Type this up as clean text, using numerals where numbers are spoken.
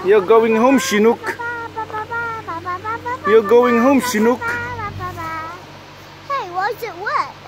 You're going home, Chinook. You're going home, Chinook. Hey, why is it wet?